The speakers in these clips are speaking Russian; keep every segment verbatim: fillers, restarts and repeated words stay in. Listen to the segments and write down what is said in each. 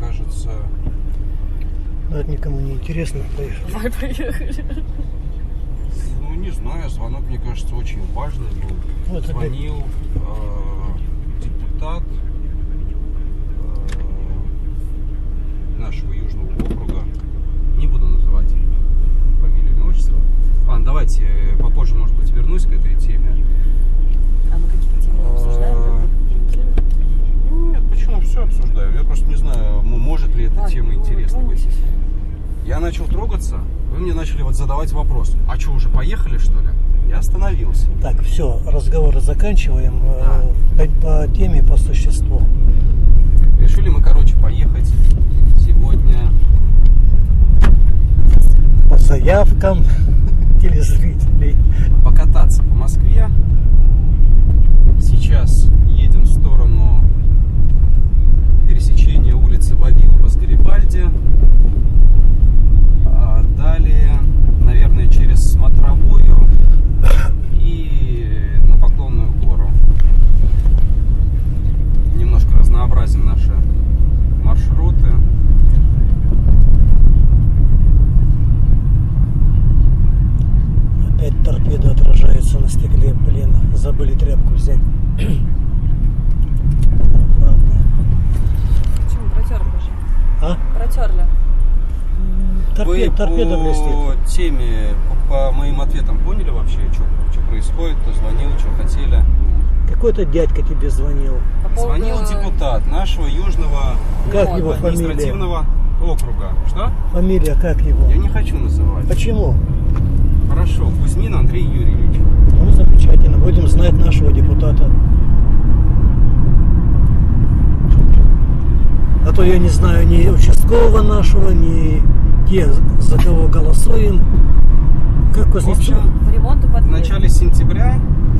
кажется... Но это никому не интересно. Поехали. Давай, поехали. Ну, не знаю, звонок, мне кажется, очень важный был. Вот Звонил э, депутат э, нашего Южного округа. Не буду называть фамилию, имя, отчество. Ладно, давайте попозже, может быть, вернусь к этой теме. А мы какие темы обсуждаем? Нет, почему? Все обсуждаем. Я просто не знаю, может ли эта тема интересна быть. Я начал трогаться, вы мне начали вот задавать вопрос. А что, уже поехали, что ли? Я остановился. Так, все, разговоры заканчиваем. Да. По, по теме, по существу. Решили мы, короче, поехать сегодня По заявкам телезрителей. покататься по Москве. Сейчас едем в сторону пересечения улицы Вавилова с Гарибальди. А далее, наверное, через Смотровую и на Поклонную гору. Немножко разнообразим наши маршруты. Опять торпеда отражается на стекле. Блин, забыли тряпку взять. Аккуратно. Почему? Протерли же. А? Протерли. Торпед, Вы торпеда по блестит. теме, по, по моим ответам поняли вообще, что, что происходит, кто звонил, что хотели? Какой-то дядька тебе звонил. По поводу- Звонил депутат нашего Южного Как Вот, его фамилия? административного округа. Что? Фамилия как его? Я не хочу называть. Почему? Хорошо, Кузьмин Андрей Юрьевич. Ну, замечательно. Будем знать нашего депутата. А то я не знаю ни участкового нашего, ни те, за кого голосуем. Как В Кузнецов? общем, По ремонту в подъезда. начале сентября,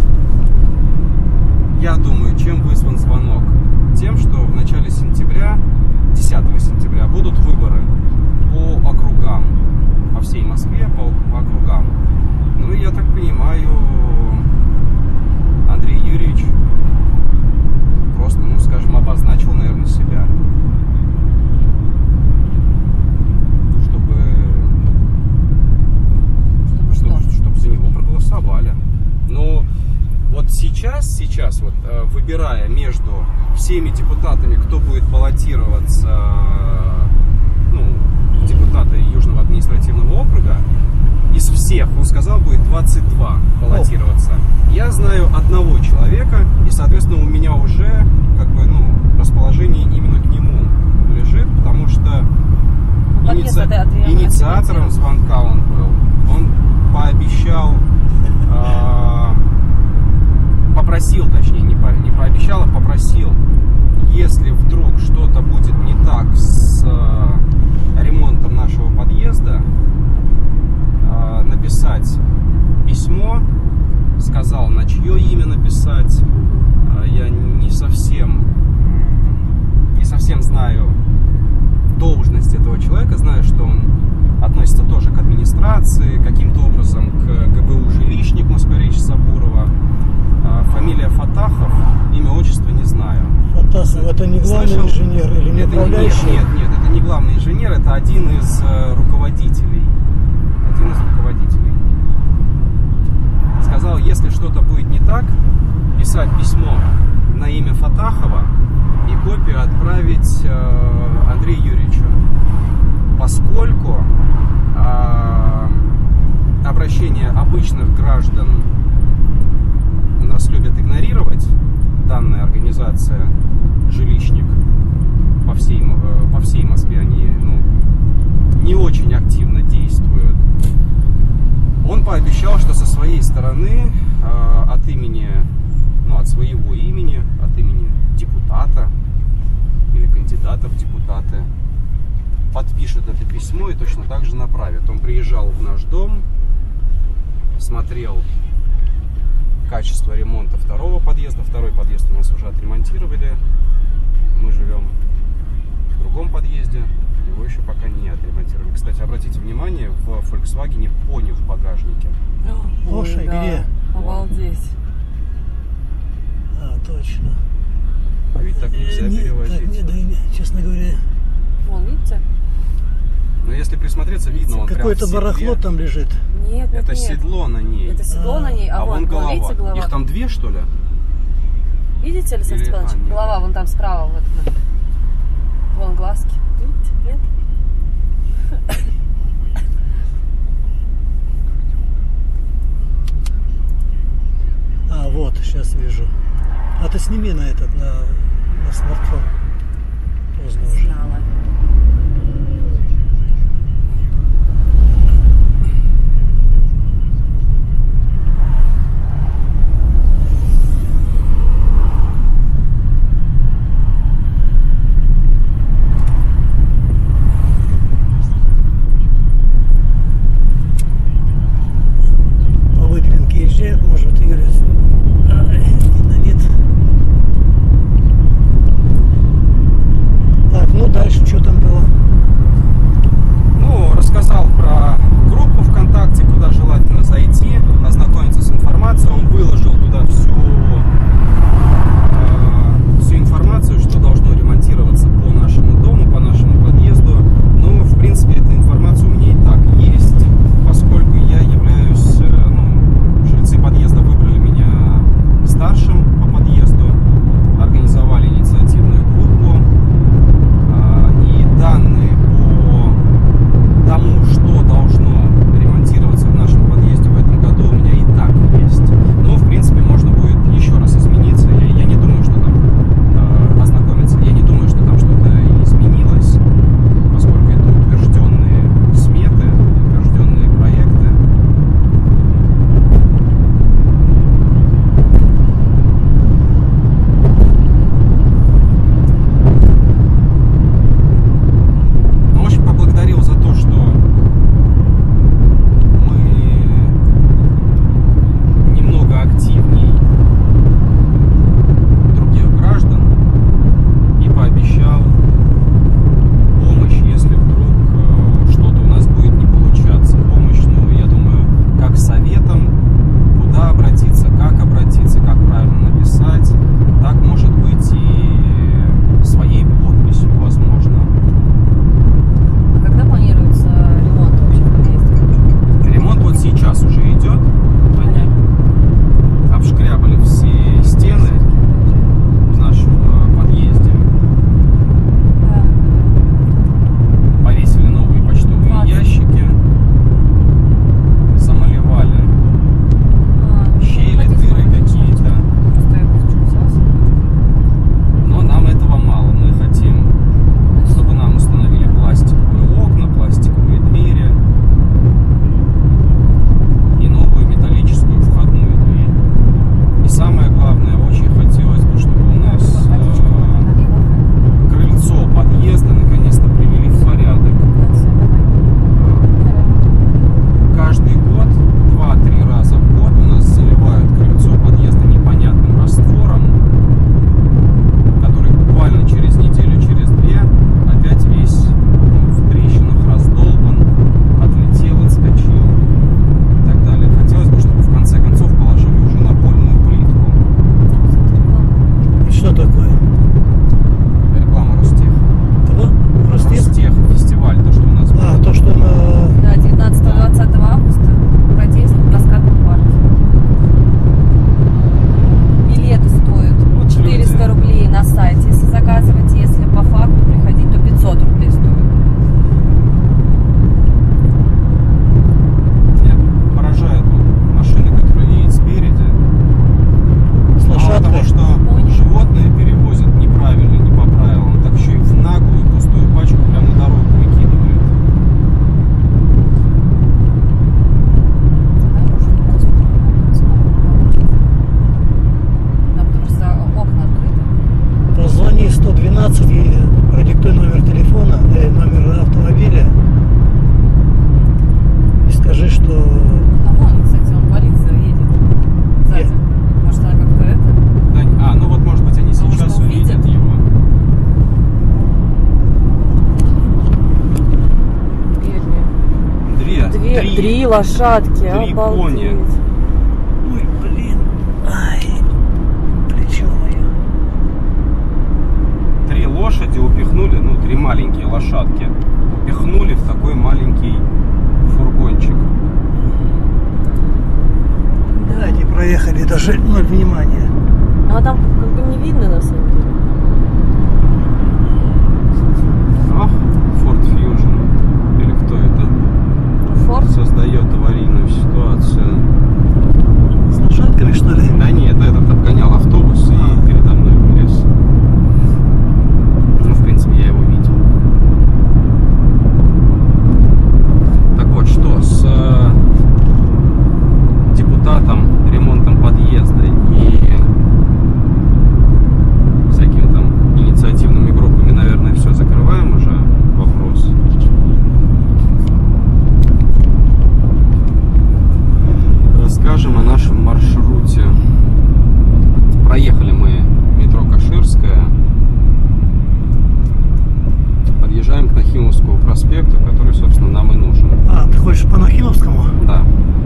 я думаю, чем вызван звонок? Тем, что в начале сентября, десятого сентября, будут выборы по округам. По всей Москве, по, по округам. Ну и я так понимаю, Андрей Юрьевич просто, ну скажем, обозначил, наверное, себя. Чтобы, чтобы, чтобы за него проголосовали. Но вот сейчас, сейчас вот э, выбирая между всеми депутатами, кто будет баллотироваться, ну, депутаты Южного административного округа, из всех, он сказал, будет двадцать два баллотироваться. Я знаю одного человека, и, соответственно, у меня уже как бы, ну, расположение именно к нему лежит, потому что иници... инициатором звонка он был. Он пообещал, э... попросил, точнее, не, по... не пообещал, а попросил, если вдруг что-то будет не так с э... ремонтом нашего подъезда, э... написать письмо, сказал, на чье имя написать. Э... Я не совсем, не совсем знаю должность этого человека, знаю, что он относится тоже к администрации, каким-то образом к ГБУ «Жилищник» Москва-Речь Сабурова. Фамилия Фатахов, имя, отчество не знаю. Фатасов, это не главный Слышал? инженер или не Это, управляющий? Нет, нет, нет, это не главный инженер, это один из э, руководителей. Один из руководителей. Сказал, если что-то будет не так, писать письмо на имя Фатахова и копию отправить э, Андрею Юрьевичу. Поскольку э, обращение обычных граждан нас любят игнорировать, данная организация «Жилищник» по всей, по всей Москве, они, ну, не очень активно действуют. Он пообещал, что со своей стороны, э, от имени, ну, от своего имени, от имени депутата или кандидата в депутаты, подпишет это письмо и точно так же направит. Он приезжал в наш дом, смотрел качество ремонта второго подъезда. Второй подъезд у нас уже отремонтировали. Мы живем в другом подъезде. Его еще пока не отремонтировали. Кстати, обратите внимание, в Volkswagen пони в багажнике. Слушай, да. где? Обалдеть. А, точно. А ведь так нельзя Не, перевозить. так, не, да, и не, честно говоря, Вон, видите? Но если присмотреться, видно, он прям Какое-то в седле. барахло там лежит. Нет, нет, Это нет. седло на ней. Это седло А, на ней, а, А вон, вон голова. видите, голова? Их там две, что ли? Видите, Александр Или- Степанович? а, нет. Голова вон там справа. Вот, вот. Вон глазки. Видите? Нет? А, вот, сейчас вижу. А ты сними на этот, на, на смартфон. Поздно уже. Знала. По выпрямке езжает, может, Юрий. Ай, видно, нет. Так, ну дальше что там было? Ну, рассказал про группу ВКонтакте, куда желательно зайти, ознакомиться с информацией. Он выложил туда всю, э, всю информацию, что должно ремонтироваться по нашему дому, по нашему подъезду. Ну, в принципе, эта информация у меня и так есть, поскольку я являюсь, э, ну, жильцы подъезда выбрали меня старшим по подъезду, организовали инициативную группу. И данные по тому, что должно ремонтироваться в нашем подъезде в этом году, у меня и так есть. Но, в принципе, можно будет еще раз измениться. Я, я не думаю, что там э, ознакомиться. Я не думаю, что там что-то изменилось, поскольку это утвержденные сметы, утвержденные проекты. Ну, в общем, поблагодарил за то, что мы немного активней других граждан, и пообещал помощь, если вдруг э, что-то у нас будет не получаться. Помощь, ну, я думаю, как советом, куда обратиться, как обратиться, как правильно написать, так, может быть, и своей подписью, возможно. А когда планируется ремонт вообще в подъезде? Ремонт вот сейчас уже идет. Они обшкрябали все стены в нашем э, подъезде. Да. Повесили новые почтовые двадцать. ящики. Замалевали А, щели, хотите дыры смотреть? какие-то. Просто я хочу взялась. Но нам этого мало. Мы хотим, чтобы нам установили пластиковые окна, пластиковые двери и новую металлическую входную дверь. И самое главное, очень хотелось бы, чтобы у нас э, крыльцо подъезда наконец-то привели в порядок. Каждый год, два-три раза в год у нас заливают крыльцо подъезда непонятным раствором, который буквально через неделю, через две опять весь ну, в трещинах, раздолбан, отлетел, отскочил и так далее. Хотелось бы, чтобы в конце концов положили уже напольную плитку. И что такое? Реклама Ростех. Кого? Ростех? Ростех, фестиваль, то, что у нас А, было. то, что на... Да, девятнадцатого-двадцатого августа протест в прокатном парке. Билеты стоят Вот четыреста люди. рублей на сайте. Если заказывать, если по факту приходить, то пятьсот рублей стоит. Меня поражают вот машины, которые едут спереди. С Мало того, лошадкой? что Понял. животные перевозят неправильно, не по правилам, так еще и в наглую пустую пачку прямо на дорогу выкидывают. Да, потому что окна открыты. Позвони сто двенадцать и продиктуй номер телефона, э, номер автомобиля. И скажи, что... А вон, кстати, он полиция едет сзади. Где? Может, она как-то это... Да, а, ну вот, может быть, они Потому сейчас что увидят увидят. его. Две, Две, три, три лошадки, три обалдеть. пони. Ой, блин. Ай, плечо мое. три лошади упихнули, ну, три маленькие лошадки. проехали, даже ноль внимания. Ну а там как бы не видно на самом деле. Ах, Ford Fusion. Или кто это? Форд? Создает аварийную ситуацию. С лошадками, что ли? Да нет, этот обгонял автобус и передо мной вылез. Ну, в принципе, я его видел. Так вот, что с э, депутатом, ремонтом подъезда и всякими там инициативными группами, наверное, все закрываем уже вопрос. Расскажем о нашем маршруте. Проехали мы метро Каширская. Подъезжаем к Нахимовскому проспекту, который, собственно, нам и нужен. А, ты хочешь по Нахимовскому? Да.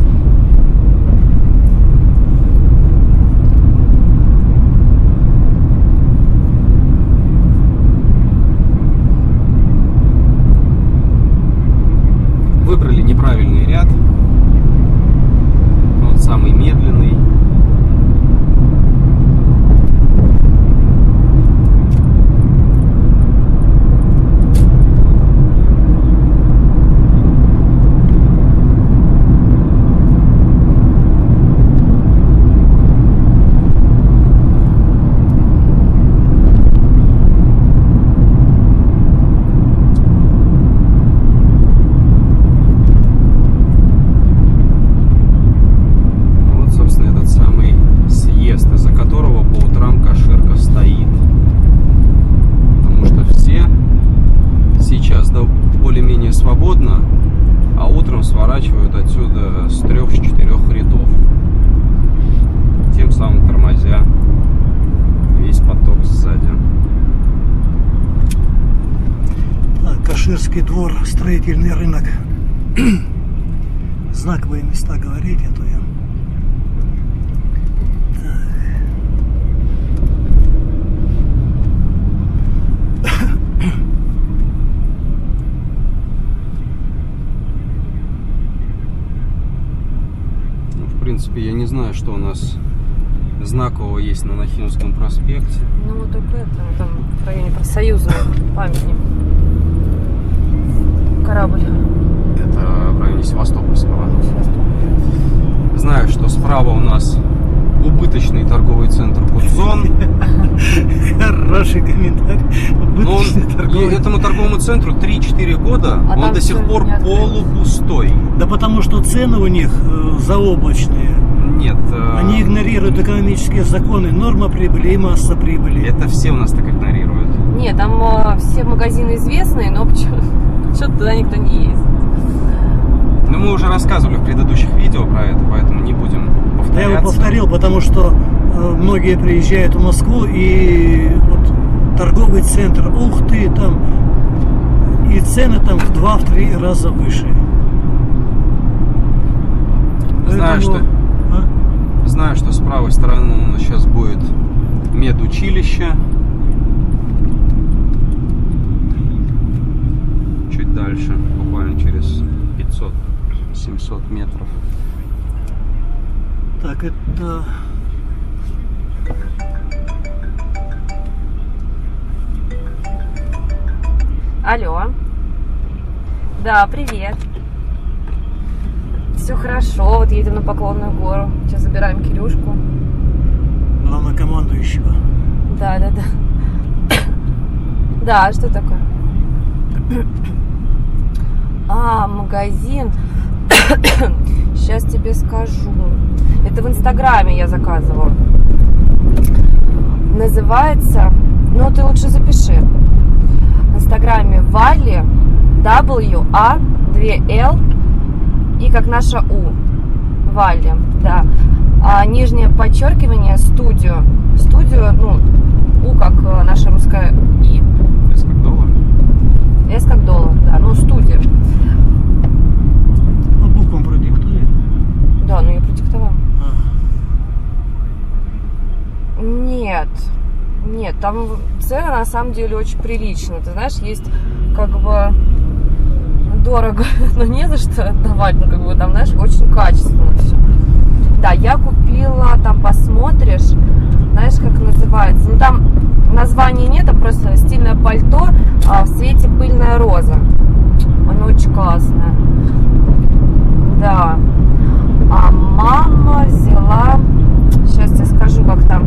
Выбрали неправильный ряд. Вот самый медленный. Свободно, а утром сворачивают отсюда с трех-четырех рядов, тем самым тормозя весь поток сзади. Так, Каширский двор, строительный рынок. Знаковые места говорить, а то я... В принципе, я не знаю, что у нас знакового есть на Нахимовском проспекте. Ну вот только это, там в районе профсоюзного памятник. Корабль. Это в районе Севастопольского. Знаю, что справа у нас убыточный торговый центр Гудзон. Хороший комментарий. Но он, торговый... этому торговому центру три-четыре года, а он до сих пор полупустой. Да потому что цены у них э, заоблачные. Нет. Э... Они игнорируют экономические законы, норма прибыли и масса прибыли. Это все у нас так игнорируют. Нет, там э, все магазины известные, но что-то туда никто не ездит. Ну, мы уже рассказывали в предыдущих видео про это, поэтому не будем повторяться. Я его повторил, потому что э, многие приезжают в Москву и вот торговый центр, ух ты, там и цены там в два-три раза выше. Знаю, Поэтому... что а? Знаю, что с правой стороны у нас сейчас будет медучилище. Чуть дальше, буквально через пятьсот-семьсот метров. Так, это... Алло. Да, привет. Все хорошо, вот едем на Поклонную гору. Сейчас забираем Кирюшку. Главнокомандующего. Да, да, да. Да, что такое? А, магазин. Сейчас тебе скажу. Это в Инстаграме я заказывала. Называется... Ну, ты лучше запиши. В Инстаграме Валли, W A два L и как наша У. Валли, да. А нижнее подчеркивание студио. Студио, ну, У как наша русская И. С как доллар? С как доллар, да. Ну, студия. По буквам продиктуй. Да, ну я продиктовала. А. Нет. Нет, там цены на самом деле очень приличные. Ты знаешь, есть как бы дорого, но не за что отдавать. Ну, как бы там, знаешь, очень качественно все. Да, я купила, там посмотришь, знаешь, как называется. Ну, там названия нет, а просто стильное пальто а, в цвете пыльная роза. Оно очень классное. Да. А мама взяла, сейчас я скажу, как там.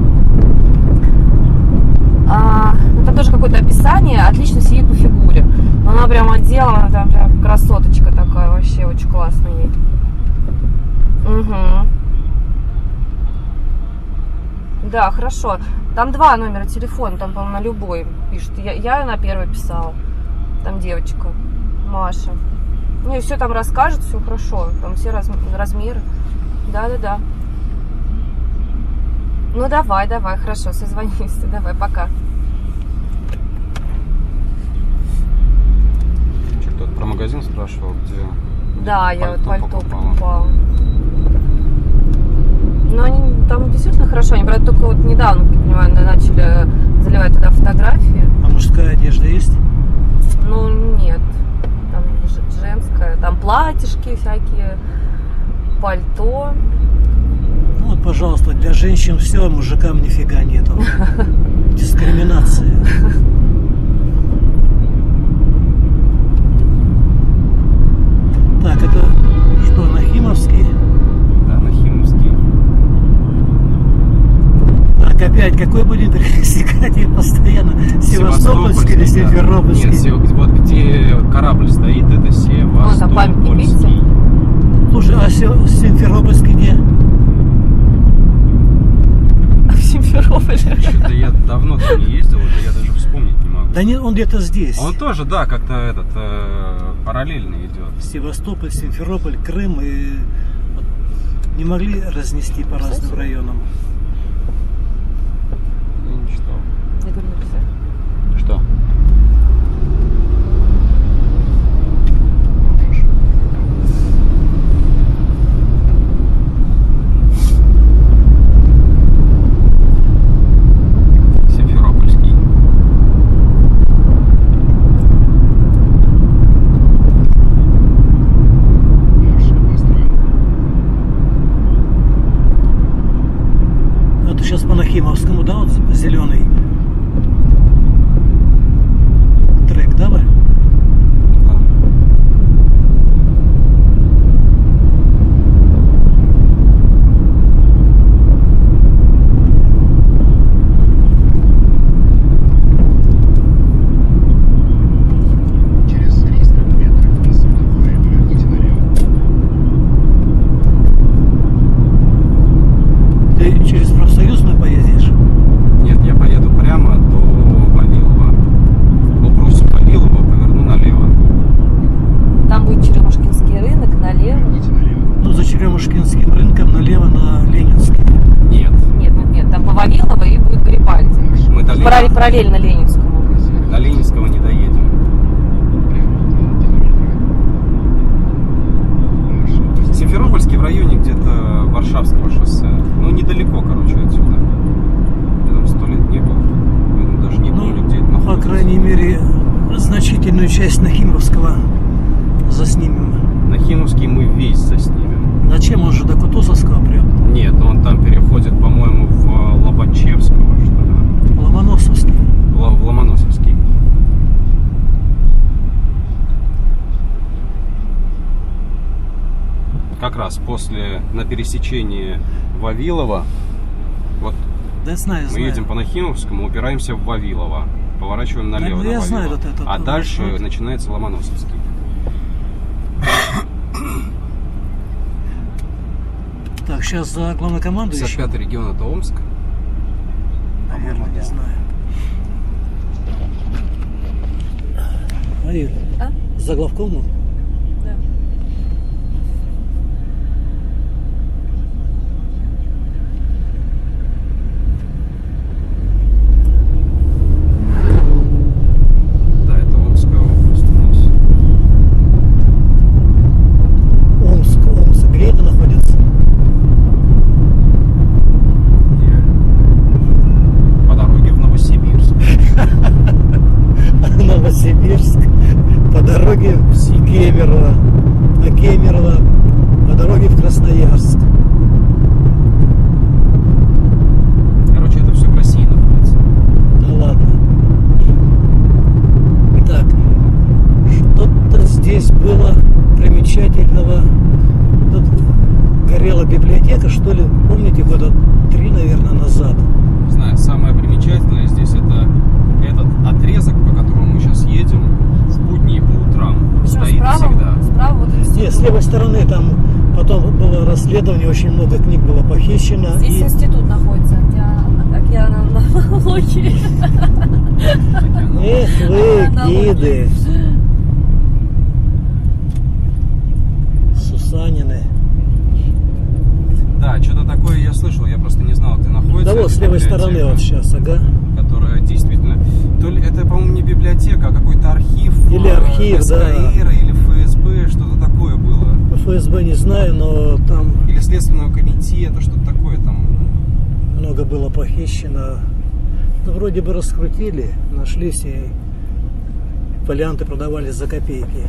А, ну, там тоже какое-то описание, отлично сидит по фигуре. Но она прям одела, она там прям красоточка такая, вообще очень классная ей. Угу. Да, хорошо. Там два номера телефона, там, по-моему, на любой пишут. Я, я на первый писала. Там девочка, Маша. Ну и все там расскажет, все хорошо. Там все раз, размеры. Да-да-да. Ну давай, давай, хорошо, созвонимся. Давай, пока. Что, кто-то про магазин спрашивал, где... Да, я вот пальто покупала. покупала. Но они там действительно хорошо. Они, правда, только вот недавно, как я понимаю, начали заливать туда фотографии. А мужская одежда есть? Ну, нет. Там женская. Там платьишки всякие, пальто. Ну вот, пожалуйста, для женщин все, а мужикам нифига нету. Дискриминация. Так, это что, Нахимовский? Да, Нахимовский. Так, опять, какой будем пересекать я постоянно? Севастопольский или Симферопольский? Нет, Сев- вот где корабль стоит, это Ну, там памятник, видите? Севастопольский. Слушай, а Се- Симферопольский где? В Симферополе. Что-то я давно там не ездил, уже я даже вспомнить не могу. Да нет, он где-то здесь. Он тоже, да, как-то этот э, параллельно идет. Севастополь, Симферополь, Крым и вот не могли разнести по разным районам. Я не читал. Я говорю, написать. Что? Симферопольский. Это сейчас по Нахимовскому, да, вот зеленый трек, да, Валь? Да. Через триста метров до светофора поверните налево. Ты через профсоюзную поедешь? Нет, я поеду прямо до Вавилова. Попрусь Вавилова, поверну налево. Там будет Черемушкинский рынок налево. Поверните налево. Ну, за Черемушкинским рынком налево на Ленинский. Нет. Нет, нет, нет, там по Вавилово и будет Гарибальди. Мы до, Параллель- Ленин... Параллельно Ленинскому. до Ленинского не доедем. Прямо два километра. Маршрут. Симферопольский в районе где-то Варшавского шоссе. Ну, недалеко, короче, отсюда. Я там сто лет не был. Поэтому даже не помню, где это Ну, по находится. крайней мере, значительную часть Нахимовского заснимем. Нахимовский мы весь заснимем. Зачем? Он же до Кутузовского прет. Нет, он там переходит, по-моему, в Лобачевского, что ли. Ломоносовский. Л- в Ломоносовский. Как раз после, на пересечении Вавилова, вот Да я знаю, мы знаю. едем по Нахимовскому, упираемся в Вавилово, поворачиваем Да, налево ну, на я Вавилова. знаю вот этот А вот дальше маршрут. начинается Ломоносовский. Так, сейчас за главнокомандующим. пятьдесят пятый регион это Омск. Наверное, не знаю. Мария, А? за главкому? Да. Да, это Омская область у нас. Омск, Омск. Где это находится? Где? По дороге в Новосибирск. Новосибирск. По дороге в Кемерово. А Кемерово по дороге в Красноярск. левой стороны там потом было расследование, очень много книг было похищено. Здесь и... институт находится, океанологии. Эх вы, гиды. Сусанины. Да, что-то такое я слышал, я просто не знал, где находится. Да вот с левой стороны вот сейчас, ага. Которая действительно... То ли это, по-моему, не библиотека, а какой-то архив. Или архив, СКР, да. Или ФСБ, что-то такое было. ФСБ не знаю, но там... Или Следственного комитета, что-то такое там. Много было похищено. Ну, вроде бы раскрутили, нашлись, и фолианты продавались за копейки.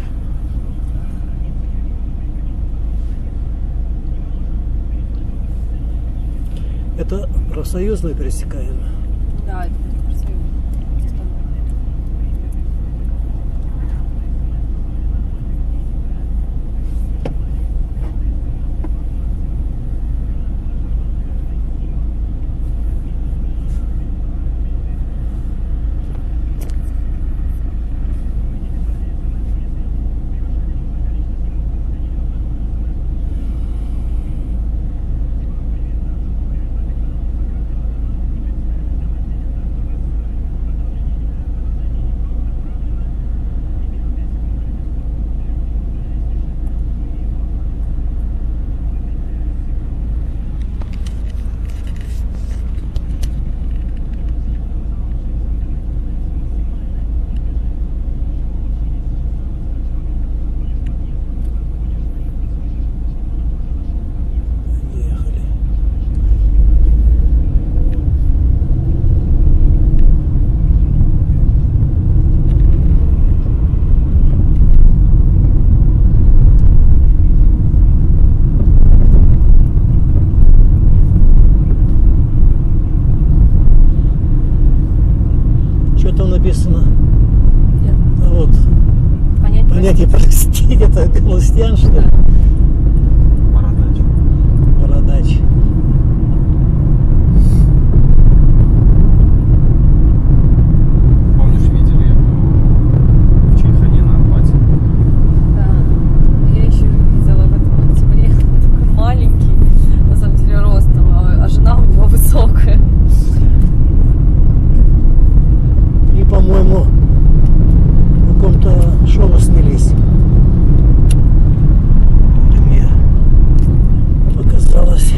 Это профсоюзную пересекаем? Да, это профсоюз. Написано. Нет. А вот. Понять, Понятие простить, это галустян, что ли? Бородач. Бородач. Помнишь, видели в Чайхане на Арбате? Да. Я еще видела в этом октябре. Он такой маленький, на самом деле, ростом, а, а жена у него высокая. И, по-моему, в каком-то шоу снялись. Мне показалось.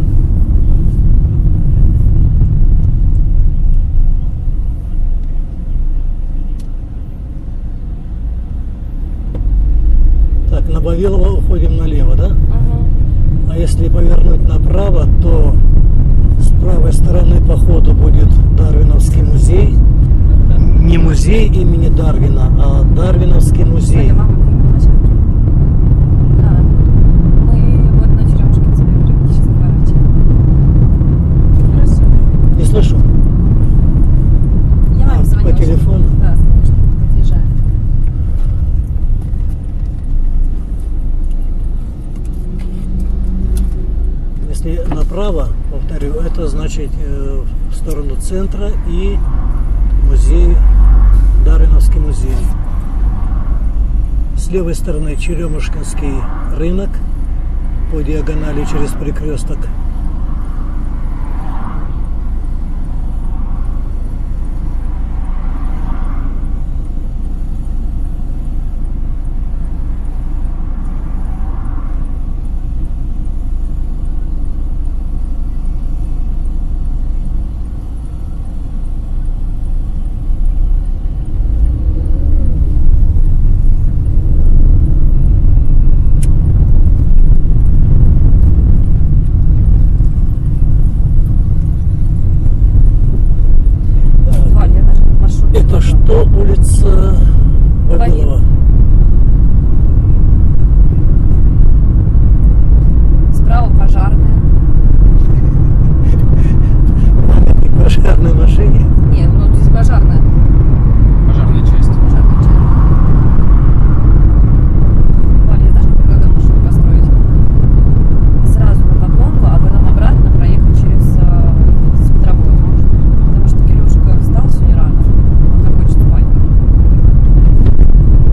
Так, на Вавилова уходим налево, да? Угу. А если повернуть направо, то с правой стороны по ходу будет Дарвиновский музей. Не музей имени Дарвина, а Дарвиновский музей. Кстати, мама, ты на площадке? Да. Мы вот на Черемушкинской практически поворачиваем. Хорошо. Не слышу. Я маме А, звонила. по телефону? Да, сказала, что подъезжаем. Если направо, повторю, это значит э, в сторону центра и музей, Дарвиновский музей. С левой стороны Черемушкинский рынок по диагонали через перекресток. Валя, я даже маршрут. Это что, улица Вавилова? Справа пожарная. Памятник пожарной машине. Нет, ну здесь пожарная. Пожарная часть. Пожарная часть. Валя, я даже не предлагаю маршрут построить. Сразу на Поклонку, а потом обратно проехать через э, Смотровую. Потому что Кирюшка встал сегодня рано. Он захочет спать.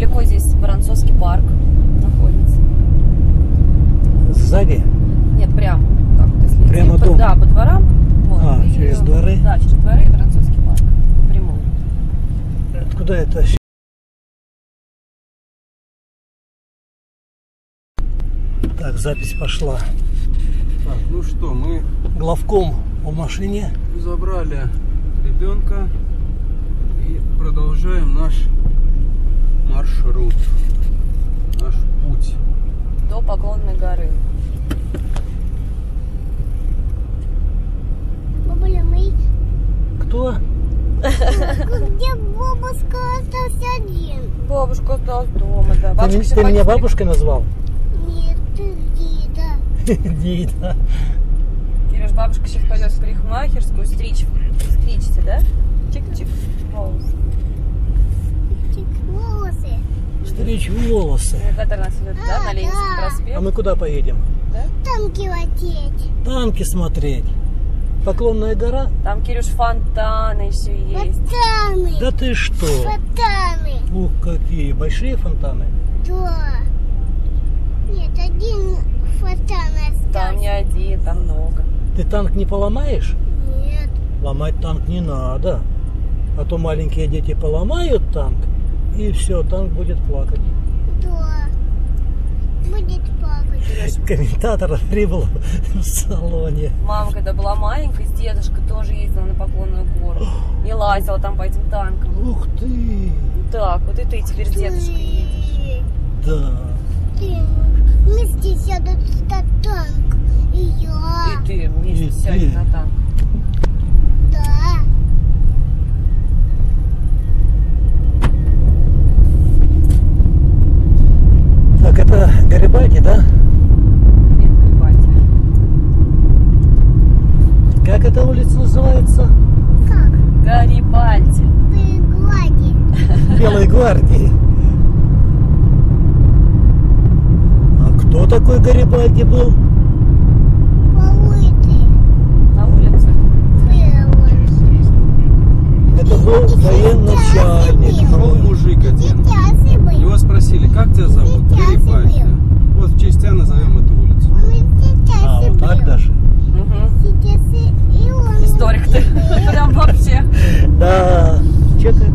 недалеко здесь Воронцовский парк находится. Сзади? Нет, прямо. Так, вот, если Прямо идти по, дом? да, по дворам. Вот, А, и, через дворы? Да, через дворы и Воронцовский парк. Напрямую. Откуда это? Так, запись пошла. Так, ну что, мы Главком в машине. забрали ребенка и продолжаем наш маршрут, наш путь. До Поклонной горы. Бабуля, мы... Кто? Где бабушка остался один? Бабушка осталась дома, да. Ты, Бабушка ми- сейчас ты меня пойдет бабушкой назвал? Нет, ты деда. Дита. Кирюш, бабушка сейчас пойдет в парикмахерскую стричь. Стричься, да? Чик-чик. Волосы. Чик, волосы. Стричь волосы. Навигатор нас ведет, да, на Ленинский А проспект. мы куда поедем? Да? Танки лететь. Танки смотреть. Поклонная гора? Там, Кирюш, фонтаны все есть. Фонтаны. Да ты что? Фонтаны. Ух, какие большие фонтаны. Да. Нет, один фонтан Там не остался. один, там много. Ты танк не поломаешь? Нет. Ломать танк не надо. А то маленькие дети поломают танк, и все, танк будет плакать. Да. Будет плакать. Комментатор прибыл в салоне. Мама, когда была маленькая, с дедушкой тоже ездила на Поклонную гору. И лазила там по этим танкам. Ух ты! Так, вот и ты теперь с дедушкой едешь. Ты, Да. ты вместе сядут на танк. И я. И ты вместе И сядешь ты. на танк. Да. Так, это Гарибальди, да? Нет, Гарибальди. Как эта улица называется? Как? Гарибальди. Ты глади. Белой гвардии. А кто такой Гарибальди был? Полыты. На улице. Это был военачальник. Был мужик один. Его спросили, как тебя зовут? Гарибальди. Вот в честь тебя назовем эту улицу. А, вот так даже? Угу. Историк ты. Прям вообще. Да. Че ты?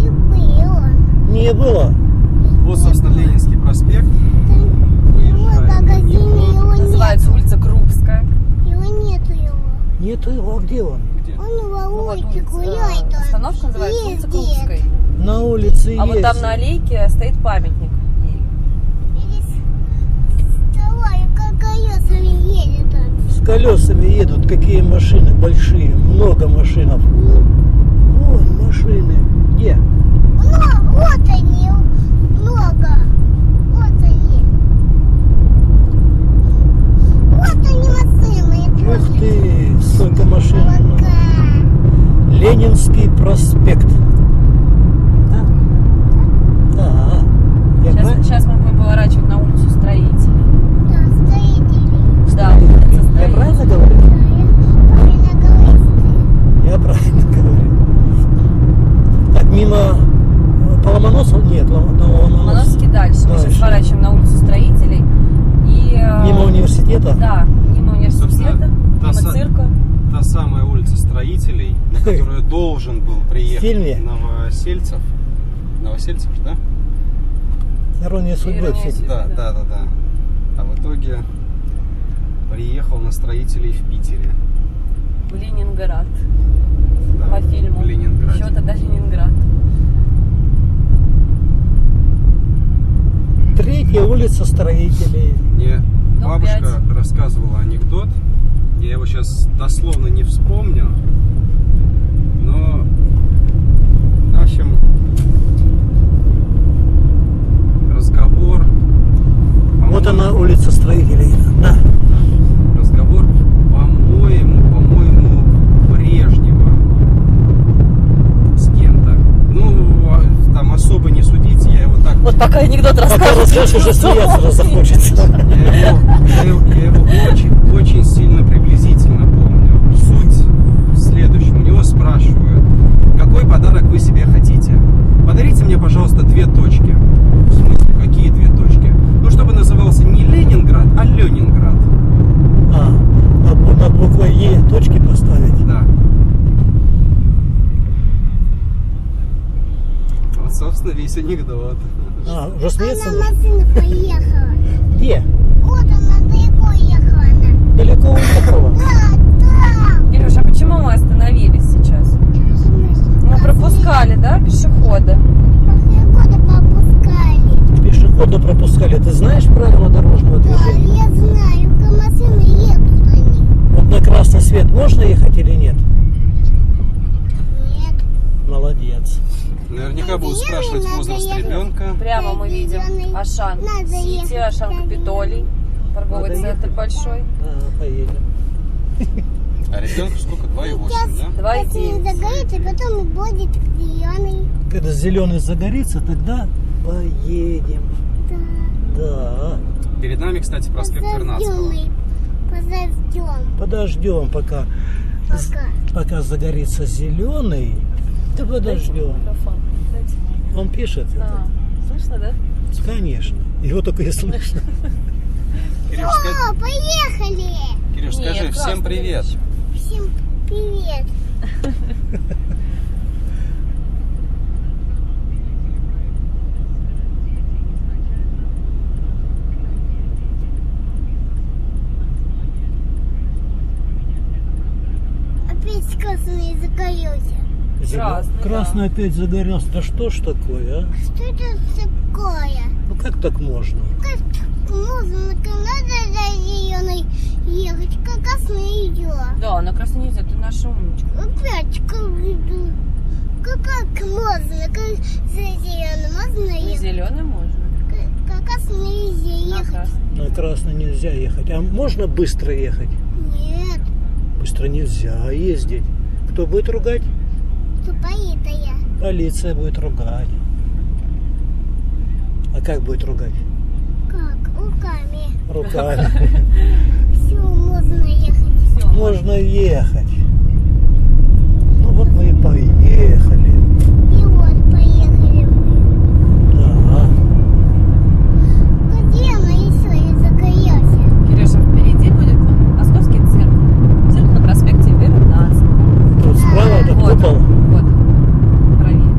Не было. Вот, собственно, Ленинский проспект. Выезжаем. И вот Называется улица Крупская. Его нету его. Нету его, а где он? где? Он в Ну, вот улице улица, гуляет. э, он остановка называется улица ездит. Крупской. На улице А есть. вот там на аллейке стоит памятник ей. Вставай, как колесами едет он. С колесами едут какие машины большие, много машинов. Вон машины. Где? Ну, вот они, много. Вот они. Вот они машины. Ух ты, сколько машин. Пока. Ленинский проспект. Да? Да. Я Сейчас, прав- сейчас мы будем поворачивать на улицу Строителей. Да, строители. Да, улица Я Строителей. правильно говорю? Правильно говоришь ты. Я правильно говорю. Так, мимо э, Ломоносов? Нет, Лом- на Ломоносов. Ломоносовский дальше. Мы Дальше. сейчас сворачиваем на улицу Строителей. И, э, Мимо университета? Да, мимо университета, Собственно, мимо та са- цирка. Та самая улица Строителей, на которую должен был приехать В фильме? Новосельцев. Новосельцев, же, да? Ирония судьбы. Ирония все. судьбы. Да, да, да, да. А в итоге приехал на Строителей в Питере. В Ленинград. Да, По фильму. в Ленинграде. Еще тогда Ленинград. Третья улица Строителей. Мне Дом бабушка пять. рассказывала анекдот. Я его сейчас дословно не вспомню. Но, в общем, разговор... Вот по-моему, она, улица Строителей. Да. Разговор, по-моему, по-моему, Брежнева с кем-то. Ну, а там особо не судите, я его так... Вот пока анекдот Пока рассказываешь. расскажешь, уже смеяться захочется. Я его, я его- я его очень, очень сильно приблизительно помню. Суть в следующем. У него спрашивают, какой подарок вы себе хотите? Подарите мне, пожалуйста, две точки. есть анекдот. А, уже смеется? Она машина поехала. Где? Вот она далеко ехала. Она. Далеко уехала? Да, там. Кирюша, а почему мы остановились сейчас? Мы пропускали, да, пешехода? После года попускали. Пешехода пропускали. Ты знаешь правила дорожного Да, движения? я знаю, как машины едут они. Вот на красный свет можно ехать или нет? Нет. Молодец. Наверняка будут спрашивать возраст ребенка. Прямо мы видим Ашан Надо Сити, ехать. Ашан Капитолий, торговый Надо центр ехать. большой. А, поедем. А ребенку сколько? два и восемь, да? Два и Если девять. загорится, потом будет зеленый. Когда зеленый загорится, тогда поедем. Да. Да. Перед нами, кстати, проспект Вернадского. Подождем. Подождем, пока, Пока. пока загорится зеленый. Да подождем. Микрофон. Дайте. Он пишет. А, слышно, да? это. Конечно. Его только и слышно. Кирюш, ска- О, поехали! Кирюш, Нет, скажи классно, всем привет. Всем привет! Опять красный загорелся. Красный, да. Красный опять загорелся. Да что ж такое, а? Что это такое? Ну как так можно? Как можно, надо за зеленый ехать, как красный идет. Да, на красный нельзя, ты наша умничка. Опять как иду. Как, как можно, как за зеленый можно На ехать? зеленый можно. Как, как красный нельзя На ехать? красный. На красный нельзя ехать. А можно быстро ехать? Нет, Быстро нельзя ездить. Кто будет ругать? тупоитая. Полиция будет ругать. А как будет ругать? Как? Руками. Руками. Все, можно ехать. Все. Можно ехать. Ну вот мы и поехали. И вот поехали мы. Да. Где она еще и загорелся? Кирюша, впереди будет московский цирк. Цирк на проспекте Вернадского. Тут справа это Вот, купол. вот, правее.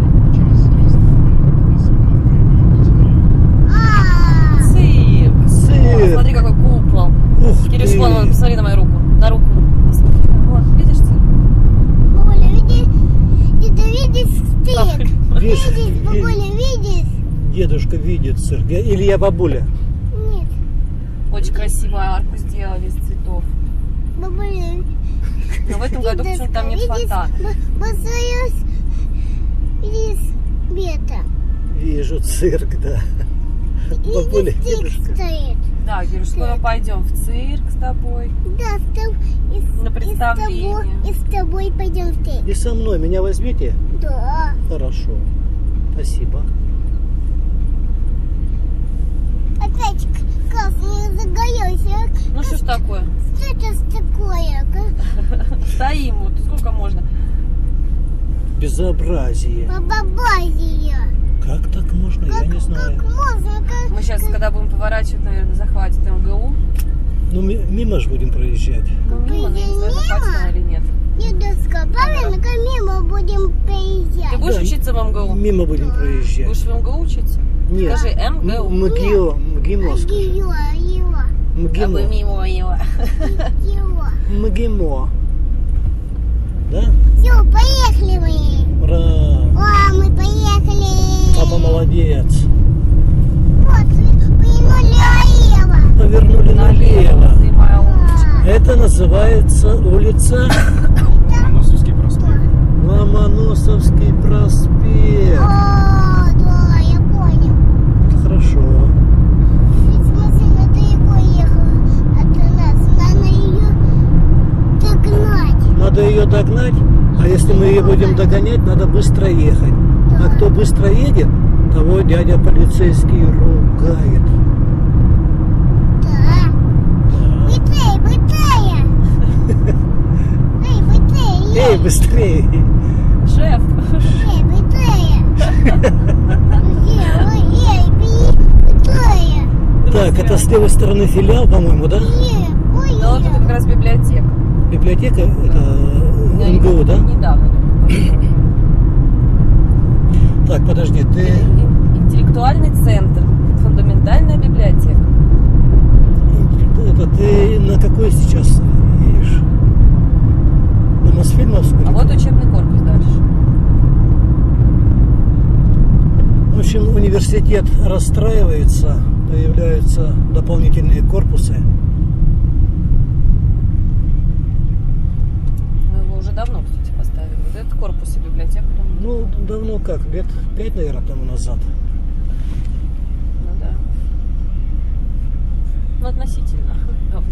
А, Цирк. О, Цирк. смотри, какой купол. Ух Кирюш, ты. вон, вон, посмотри на мою руку. На руку. Посмотри. Вот, видишь цирк? бабуля, видишь? Ты видишь стык? Видишь, Видишь, ви- бабуля, видишь? Дедушка видит цирк. Я- Или я бабуля? Нет, Очень красивую арку сделали из цветов. бабуля. Но в этом году почему-то там нет Видишь, фонтана. б- босоюз, видишь, бета. Вижу цирк, да. И Бабуля, стык дедушка. стоит. Да, Кирюш, скоро пойдем в цирк с тобой. Да, с тоб- и, с- На и с представление. тобой, и с тобой пойдем в стык. И со мной меня возьмите? Да. Хорошо. Спасибо. Опять к- красный загорелся. Ну что ж такое? Что это такое? Как Стоим, вот сколько можно. Безобразие. бабабазия. Как так можно? Я Как, не знаю. как можно? Как... Мы сейчас, когда будем поворачивать, наверное, захватит МГУ. Ну, ми- мимо же будем проезжать. Ну, мимо, но я не знаю, захватит она или нет. Дедушка, правильно, как мимо будем Ты приезжать? будешь Да. учиться в МГУ? Мимо будем проезжать. Будешь в МГУ учиться? Нет. Скажи МГУ. М- МГИО. МГИМОСК. Его, его, А вы МГИМО. мимо его. его. МГИМО. Да? Все, поехали мы. Ура! О, мы поехали. Папа молодец. Вот, повернули налево. Повернули налево. Ты моя умничка. Это называется улица Ломоносовский проспект. Ломоносовский проспект. О, да, я понял. Хорошо. Ведь машина далеко ехала от нас. Надо ее догнать. Надо ее догнать, а если мы ее будем догонять, надо быстро ехать. А кто быстро едет, того дядя полицейский ругает. Да. Быстрее, быстрее. Эй, быстрее. Эй, быстрее! Шеф. Эй, быстрее. Эй, ой, эй, быстрее. Так, это с левой стороны филиал, по-моему, да? Эй, ой, Да вот это как раз библиотека. Библиотека, это МГУ, да? Недавно только построили. Так, подожди, ты... И- и Интеллектуальный центр. Фундаментальная библиотека. Это ты на какой сейчас едешь? На Мосфильмовскую? А вот учебный корпус дальше. В общем, университет расстраивается, появляются дополнительные корпусы. Мы его уже давно, кстати, поставили. Вот этот корпус и библиотеку там. Ну, давно как, лет пять, наверное, тому назад. Ну да. Ну, относительно. Давно.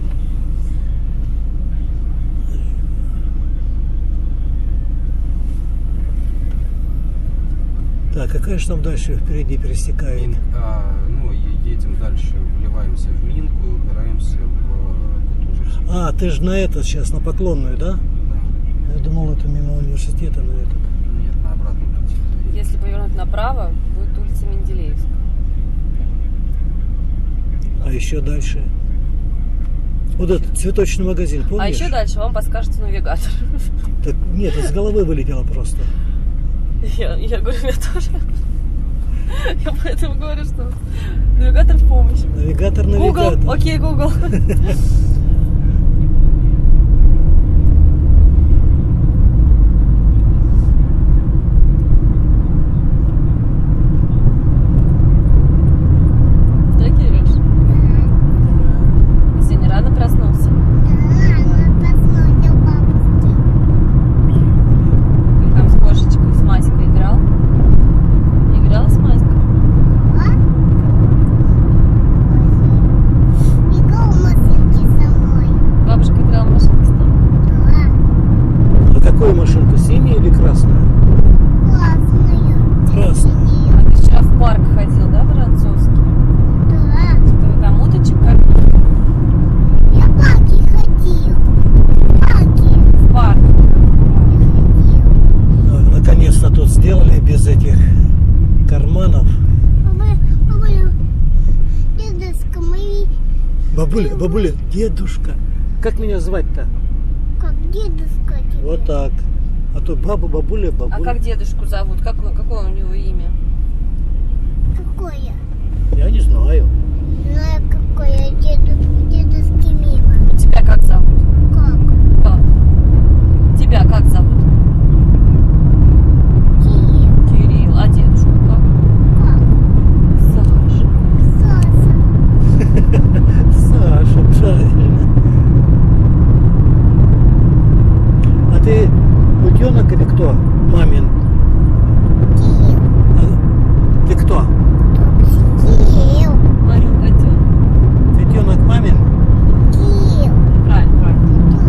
Так, какая же там дальше впереди пересекает? Мин- а, ну, е- едем дальше, вливаемся в Минку и упираемся в Кутузовск. А, ты же на этот сейчас, на Поклонную, да? Да. Я думал, это мимо университета на этот. Нет, на обратном пути. Если повернуть направо, будет улица Менделеевская. А еще дальше. Вот этот цветочный магазин, помнишь? А еще дальше вам подскажет навигатор. Так, нет, из головы вылетело просто. Я, я говорю, я тоже. Я поэтому говорю, что навигатор в помощь. Навигатор, навигатор. Google, окей, Google. Да, Кирюш? Сегодня рано проснулся. Ты там с кошечкой, с Маськой играл? Играл с Маськой? Бабушка играла в машинке с тобой? А какую машинку, синюю или красную? Красную. А ты вчера в парк ходил, да, Воронцовский? Ты там уточек кормил? В парк. А, наконец-то тут сделали без этих карманов. Бабуля, бабуля, дедушка. Как меня звать-то? Как дедушка тебе? Вот так. А то баба, бабуля, бабуля. А как дедушку зовут? Как, какое у него имя? Какое? Я не знаю. Знаю, какое деду, дедушки мимо. Тебя как зовут? Как? Как? Тебя как зовут? Киев. Кирилл. А дедушку как? Как? Саша. Саса. Саша, правильно. А ты утенок или кто? Мамин. Киев. А ты кто? Киев. Марин котенок. Котенок мамин? Киев. Правильно, правильно.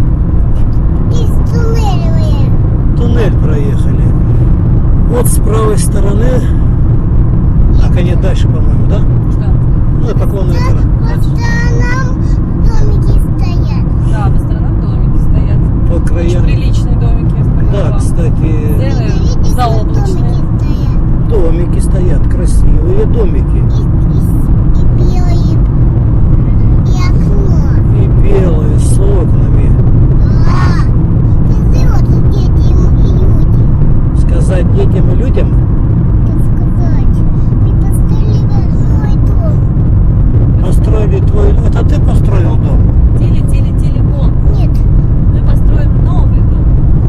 Из туннеля. Туннель проехали. Вот с правой стороны. А конец дальше, по-моему, да? Что? Ну, и Поклонная гора. По сторонам домики стоят. Да, по сторонам домики стоят. По Очень краям. приличные домики, я бы Да, сказала. кстати, Целые, Видите, заоблачные. домики стоят. домики стоят, красивые домики. И, и, и белые. И окно. И белые, с окнами. Да. Ты зовут дети и люди. Сказать детям и людям, Как сказать? Мы построили мой дом. построили твой... Это ты построил дом? Теле-теле-телефон. Нет. Мы построим новый дом.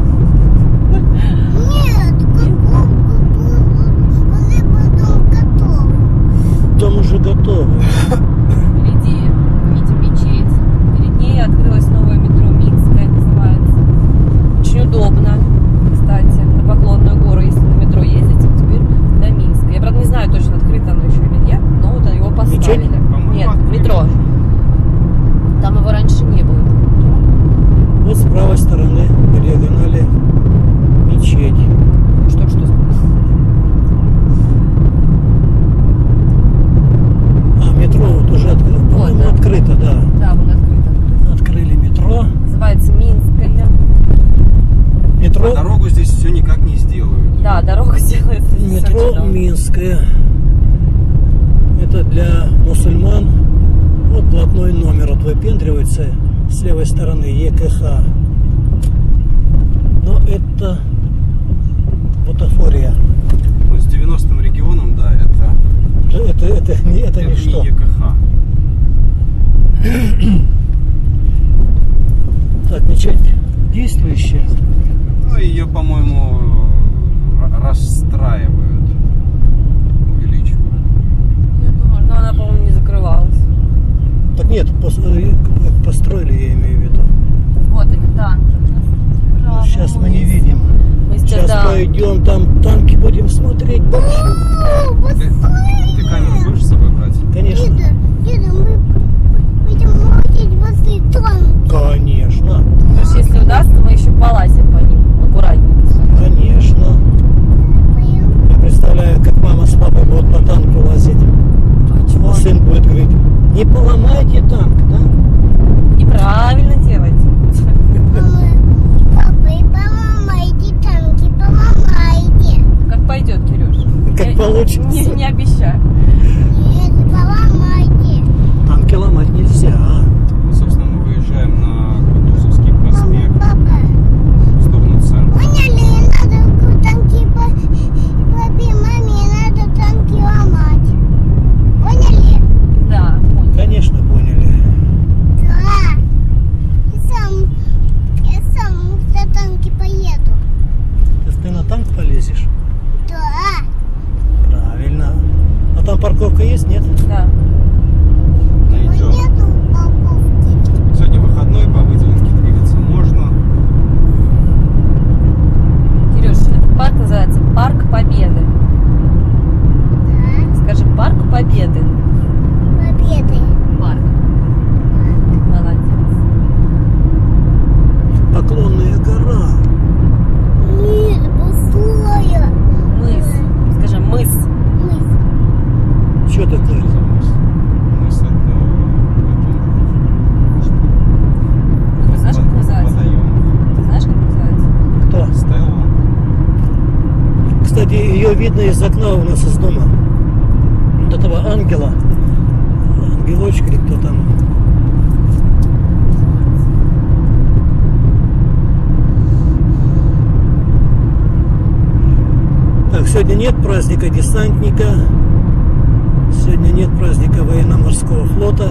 Нет. Какой? Уже потом готов. Дом уже готовый. Впереди видите мечеть. Перед ней открылось новое метро Минское, называется. Очень удобно, кстати, на Поклонную гору, если на метро ездите, теперь до Минска. Я, правда, не знаю точно, открыто оно еще или нет, но вот его поставили. Мечеть? По-моему, Нет, открыли. метро. Там его раньше не было. Вот с правой стороны по диагонали мечеть. Что, что сказал? А метро вот уже открыто. По-моему, да. открыто, да. Да, вот открыто. Открыли метро. Называется Минское. Метро, А дорогу здесь все никак не сделают. Да, дорога делается. метро Минское. Это для мусульман. Вот блатной номер вот выпендривается с левой стороны ЕКХ. Но это бутафория. Ну, с девяностым регионом, да, это Это, это, не, это, Это не что. не ЕКХ. Так, мечеть действующая. Ну, ее, по-моему, ра- расстраивают, увеличивают. Я думаю, но она, по-моему, не закрывалась. Так нет, пос- э, построили, я имею в виду. Вот они, танки. Сейчас мы не видим. Мы Сейчас да. пойдем, там танки будем смотреть. Ты, ты камеру будешь с собой брать? Конечно. Деда, деда, мы будем лазить возле танка. Конечно. Потому что если удастся, мы еще полазим по ним. Аккуратненько. Конечно. Пойдем. Я представляю, как мама с папой будут по танку лазить. А сын будет говорить, не поломайте танк, да? И правильно делайте. Мама, папа, и поломайте танки, поломайте. Как пойдет, Кирюш. Как Я- получится. Не, не обещаю. Нет, поломайте. Танки ломать нельзя. Собственно, мы выезжаем на Кутузовский Мама, проспект папа, в сторону центра. поняли, надо танки по... Папе, маме, надо танки ломать. Поняли? Да, понял. Конечно, поняли. Да. И сам, я сам за танки поеду. Сейчас ты на танк полезешь? Да. Правильно. А там парковка есть, нет? Да. Но Найдем. нету упаковки. Сегодня выходной, по выделенке двигаться можно. Кирюш, этот парк называется Парк Победы. Да. Скажи, Парк Победы. Победы. Парк. Молодец. Поклонная гора. Нет, пустое. Мыс. Скажи, мыс. Мы. Что такое? Что за мыс? Мыс это... Ты знаешь, как называется? Водоем. Ты знаешь, как называется? Кто? Стелла. Кстати, ее видно из окна у нас из дома. Вот этого ангела. Ангелочка или кто там. Так, сегодня нет праздника десантника. Сегодня нет праздника военно-морского флота.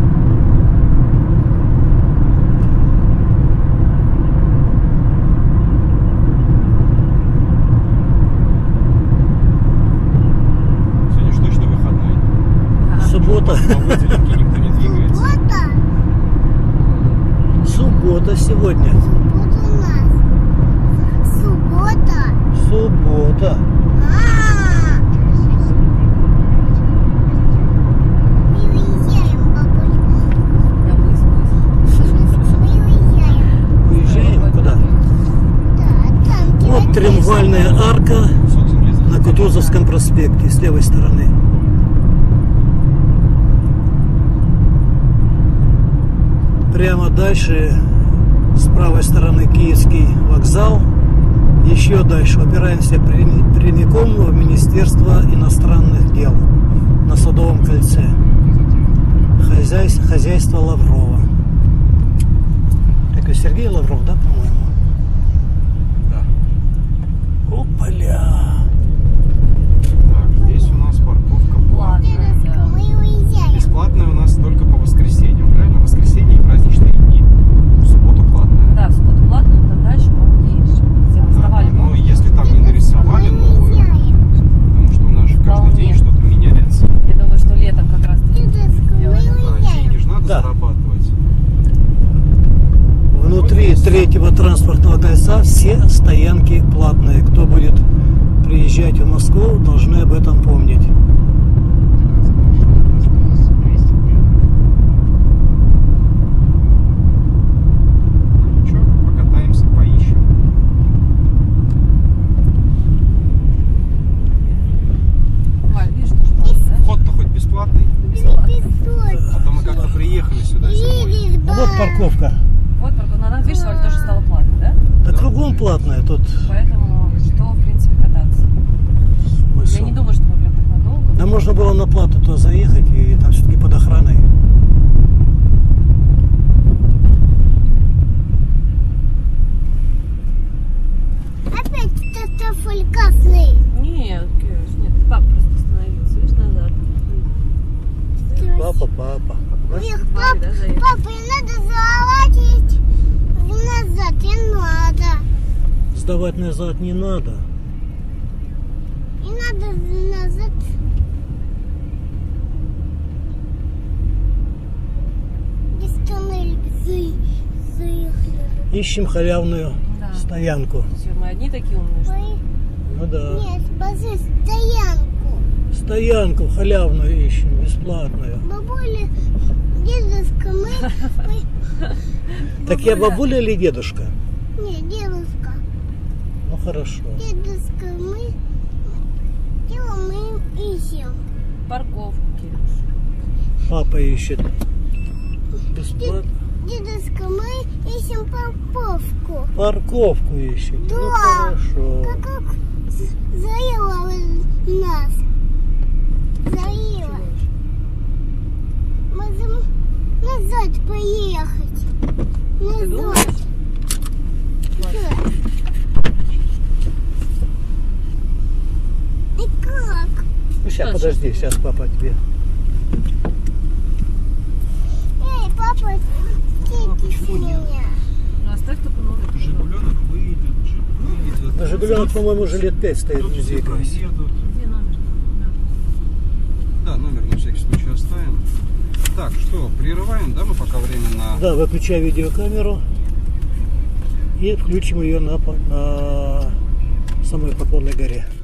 Сегодня ж точно выходной. Суббота. По выделенке никто не двигается. Суббота. Суббота сегодня. Суббота у нас. Суббота. Суббота. А. Мы уезжаем, бабуль. Да, мыс, мыс. Мы уезжаем. Уезжаем куда? Да, танки. Вот триумфальная арка Кусок земли за- на Кутузовском проспекте с левой стороны. Прямо дальше с правой стороны Киевский вокзал. Еще дальше упираемся прям- прямиком в Министерство иностранных дел на Садовом кольце. Хозяйство, хозяйство Лаврова. Такой Сергей Лавров, да, по-моему? Да. Опаля! Так, здесь у нас парковка платная. Ладно, да. Мы уезжаем. Бесплатная у нас только по воскресеньям, правильно? Воскресенье и праздничные дни. В субботу платная. Да, в субботу платно, но там дальше, по-моему, есть. Где мы сдавали, Ну, по-моему. если там не нарисовали Мы новую, уезжаем. потому что у нас же каждый Вполне. день что-то меняется. Я думаю, что летом как раз таки Дедушка, мы сделали. Да, деньги уезжаем. же надо Да. зарабатывать. Внутри третьего транспортного кольца все стоянки платные. Кто будет приезжать в Москву, должны об этом помнить. Осталось двести метров. Ну ничего, покатаемся, поищем. Валь, видишь, тоже платно, да? Вход-то хоть бесплатный, Бесплатно. Песок. а то мы как-то приехали сюда зимой. Видишь, А вот ба. парковка. Вот, парк- ну, она, видишь, Валь, тоже стала платной, да? Да кругом платная тут. Поэтому что, в принципе, кататься. Смысл. Я не думаю, что мы прям так надолго. Да можно было на плату-то заехать, и там все-таки под охраной. Опять кто-то фулькасный. Нет, Кирюш, нет, папа просто остановился, видишь, назад. папа, папа. Их, пап, папа, и надо залазить назад, и надо. Сдавать назад не надо. И надо назад. Без туннеля за- заехали. Ищем халявную Да. стоянку. Все, мы одни такие умные, что ли? Ой, Ну да. нет, базы стоянку. Стоянку халявную ищем, бесплатную. Бабуля, дедушка, мы... мы- Так я бабуля или дедушка? Не, дедушка. Ну хорошо. Дедушка, мы... Чего мы ищем? Парковку, Кирюш. Папа ищет. Бесплатно. Дедушка, мы ищем парковку. Парковку ищет. Ну Да. хорошо. Как, как заела нас. Заела. Можем назад поехать. Ты думаешь? Назад. Да. И как? Ну, сейчас, Что, подожди, сейчас папа тебе. Эй, папа, тики с меня. Ну, оставь только номер. Жигуленок выйдет, джип выйдет. На Жигуленок, по-моему, уже лет пять стоит в музее. Едут. Где номер? Да, номер на всякий случай оставим. Так, что, прерываем, да, мы пока время на... Да, выключай видеокамеру и включим ее на, по- на самой Покорной горе.